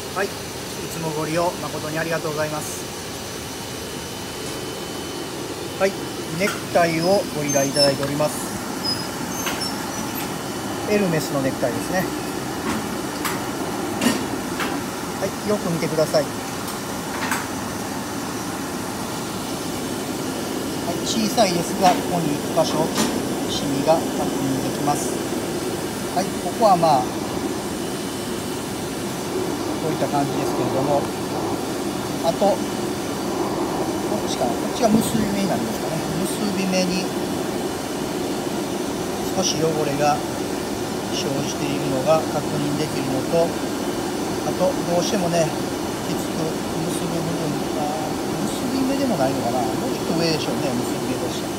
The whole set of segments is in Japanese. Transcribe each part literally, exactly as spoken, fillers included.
はい、いつもご利用誠にありがとうございます。はい、ネクタイをご依頼いただいております。エルメスのネクタイですね。はい、よく見てください。はい、小さいですが、ここにいっ箇所シミが確認できます。はい、ここはまあこういった感じですけれども、あとこっちかな、こっちが結び目になりますかね。結び目に少し汚れが生じているのが確認できるのと、あとどうしてもね、きつく結ぶ部分が、結び目でもないのかな、もうちょっと上でしょうね。結び目として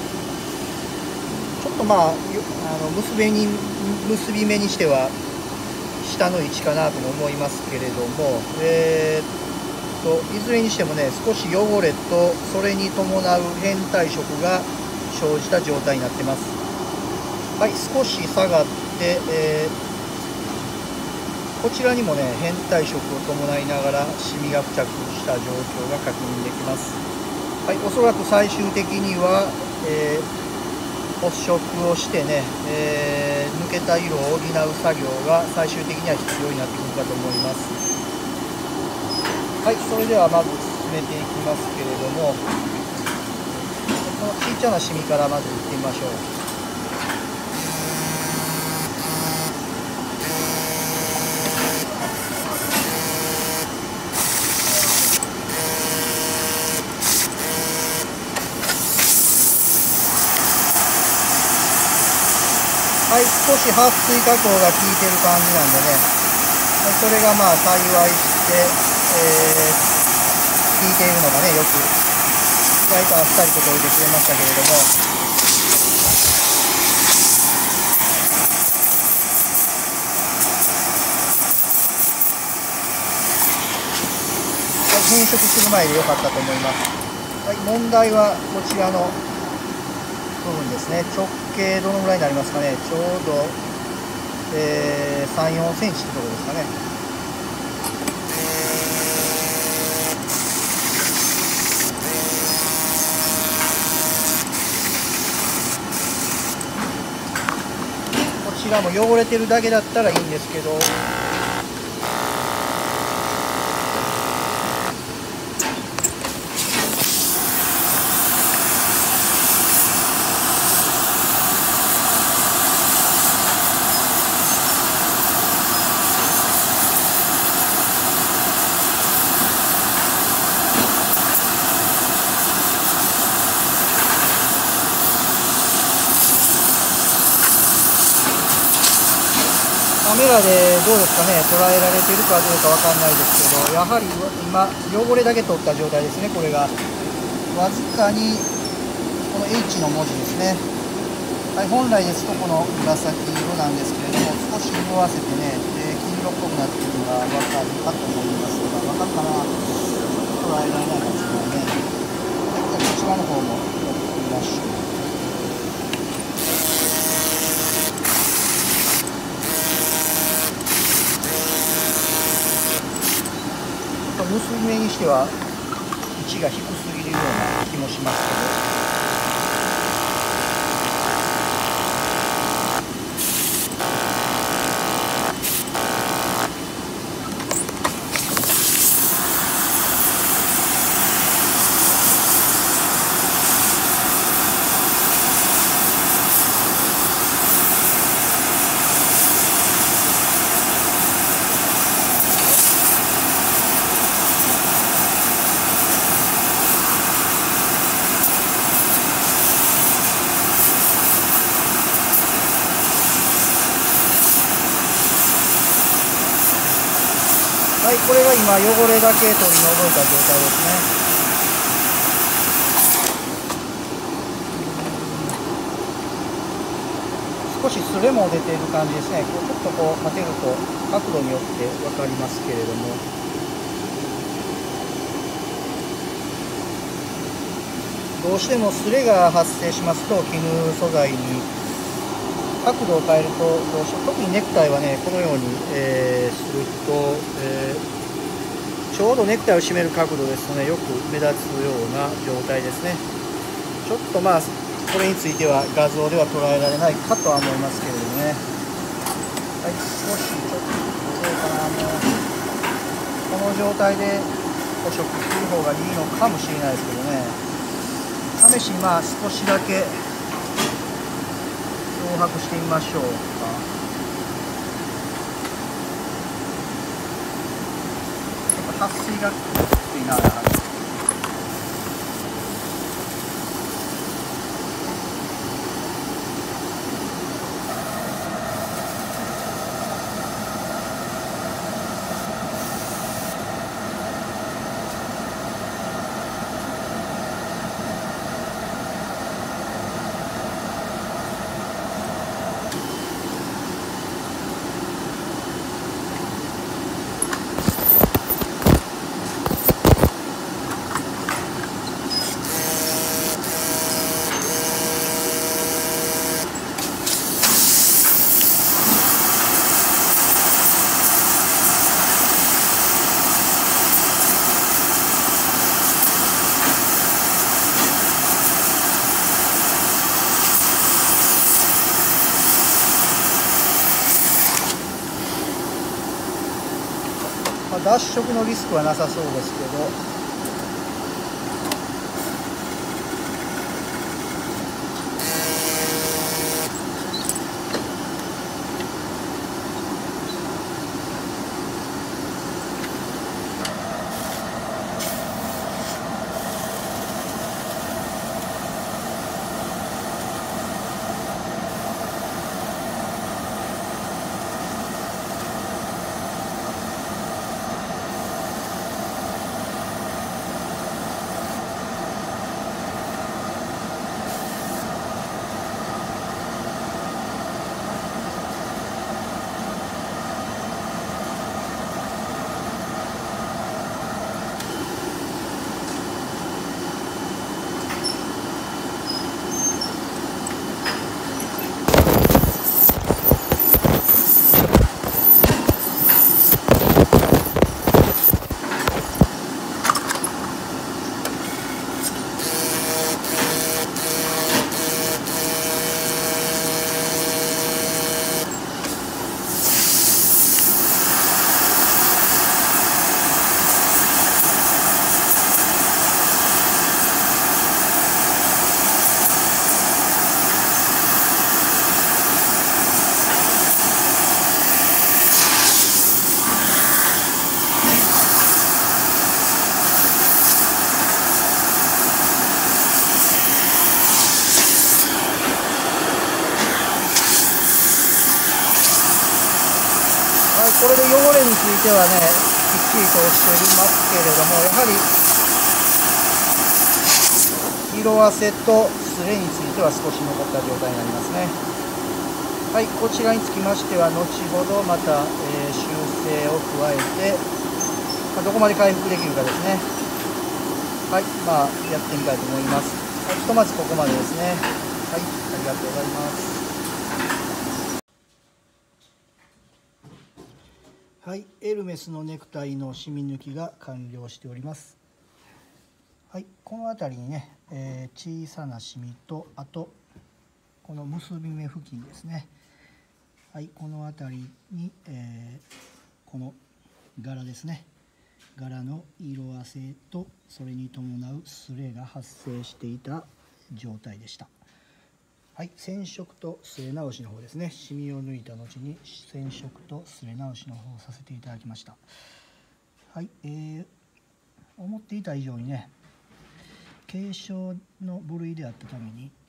ちょっとまあ、あの結びに結び目にしては下の位置かなとも思いますけれども、えー、っといずれにしてもね、少し汚れとそれに伴う変態色が生じた状態になってます。はい、少し下がって、えー、こちらにもね、変態色を伴いながらシミが付着した状況が確認できます。はい、おそらく最終的には、えー発色をしてね、えー、抜けた色を補う作業が最終的には必要になってくるかと思います。はい、それではまず進めていきますけれども、この小さなシミからまずいってみましょう。はい、少し撥水加工が効いてる感じなんでね、それがまあ幸いして、えー、効いているのがね、よく意外とあっさりと取れてくれましたけれども、はい、変色する前で良かったと思います。はい、問題はこちらの部分ですね。直径どのぐらいになりますかね。ちょうど、えー、さん、よんセンチってところですかね。こちらも汚れてるだけだったらいいんですけど、カメラでどうですかね、捉えられてるかどうかわかんないですけど、やはり今、汚れだけ取った状態ですね。これがわずかにこの H の文字ですね。はい、本来ですとこの紫色なんですけれども、少し色あせてね、えー、黄色っぽくなっているのが分かるかと思いますが、分かるかな、ちょっと捉えられないかもしれないね。はい、じゃあこちらの方もやってみましょう。結び目にしては位置が低すぎるような気もしますけど、はい、これが今汚れだけ取り除いた状態ですね。少しすれも出ている感じですね。こうちょっとこう当てると角度によって分かりますけれども、どうしてもすれが発生しますと、絹素材に角度を変えると、どうしても特にネクタイはね、このように、えー、すると、えーちょうどネクタイを締める角度ですとね、よく目立つような状態ですね。ちょっとまあこれについては画像では捉えられないかとは思いますけれどもね。はい、少しちょっとどうかな、もうこの状態で補色する方がいいのかもしれないですけどね。試しにまあ少しだけ漂白してみましょうか。撥水がきついな、やはり。まあ、脱色のリスクはなさそうですけど、これで汚れについてはね、きっちりとしていますけれども、やはり色あせとすれについては少し残った状態になりますね。はい、こちらにつきましては後ほどまた、えー、修正を加えて、まあ、どこまで回復できるかですね。はい、まあやってみたいと思います。はい、ひとまずここまでですね。はい、ありがとうございます。はい、エルメスのネクタイの染み抜きが完了しております。はい、この辺りにね、えー、小さなシミと、あとこの結び目付近ですね。はい、この辺りに、えー、この柄ですね。柄の色あせとそれに伴うすれが発生していた状態でした。はい、染色とすれ直しの方ですね。シミを抜いた後に染色とすれ直しの方をさせていただきました。はい、えー、思っていた以上にね、軽症の部類であったために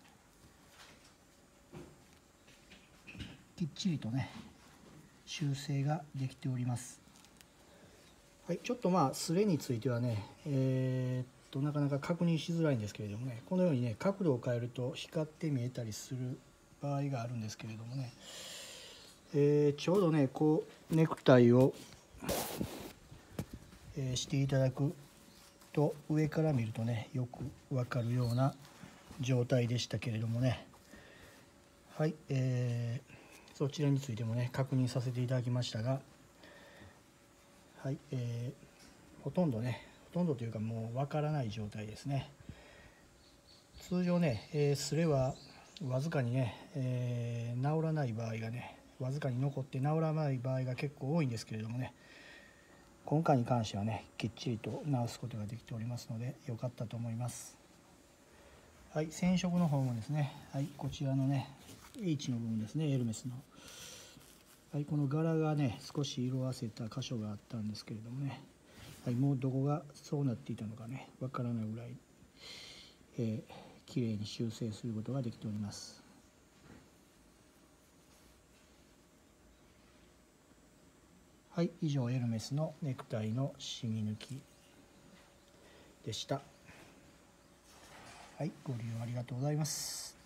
きっちりとね修正ができております。はい、ちょっとまあすれについてはね、えー、っとなかなか確認しづらいんですけれどもね、このようにね角度を変えると光って見えたりする場合があるんですけれどもね、えー、ちょうどねこうネクタイを、えー、していただくと上から見るとねよく分かるような状態でしたけれどもね。はい、えー、そちらについてもね確認させていただきましたが、はい、えほとんどねほとんどというかもうわからない状態ですね。通常ね、えー、スレはわずかにね、えー、治らない場合がねわずかに残って治らない場合が結構多いんですけれどもね、今回に関してはねきっちりと治すことができておりますので良かったと思います。はい、染色の方もですね、はい、こちらのね H の部分ですね、エルメスの、はい、この柄がね少し色あせた箇所があったんですけれどもね、はい、もうどこがそうなっていたのかねわからないぐらい、えー、きれいに修正することができております。はい、以上エルメスのネクタイのシミ抜きでした。はい、ご利用ありがとうございます。